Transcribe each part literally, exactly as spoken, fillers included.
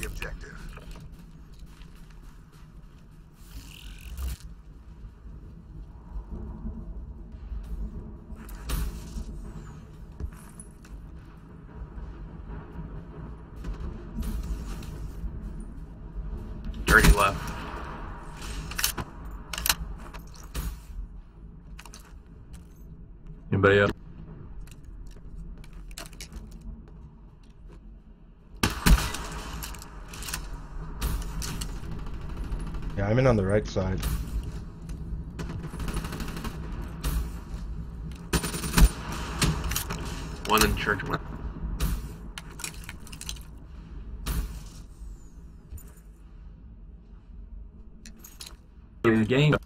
the objective. Dirty left. Anybody else? Yeah, I'm in on the right side. One in church, one. In the game.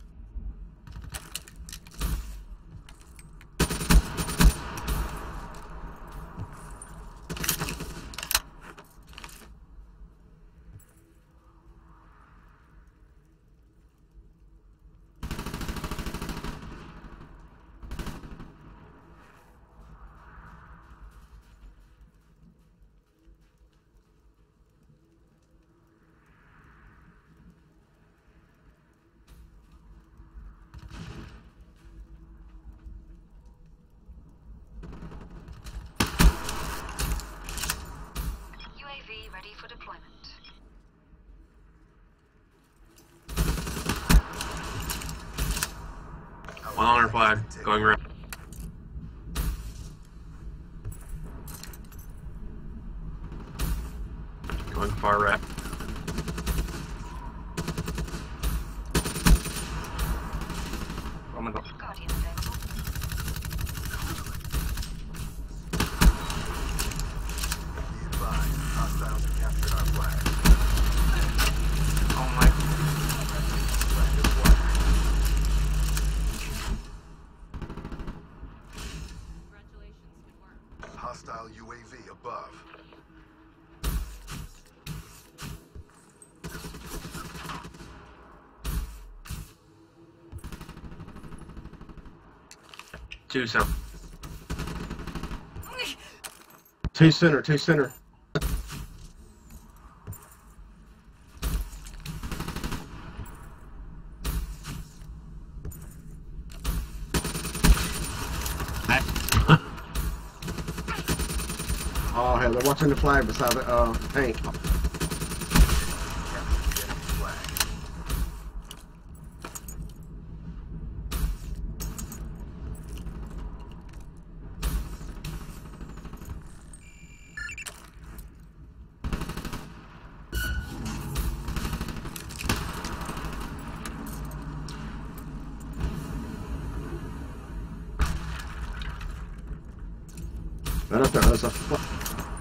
Ready for deployment. One on our flag, going around. Going far right. Guardian available. Be advised, hostiles have captured our flag. Oh my. Flag is flag. Congratulations, good work. Hostile U A V above. Two some. Two center, two center. Oh, hell, they're watching the flag beside the uh, tank. Flag. Right up there, there's a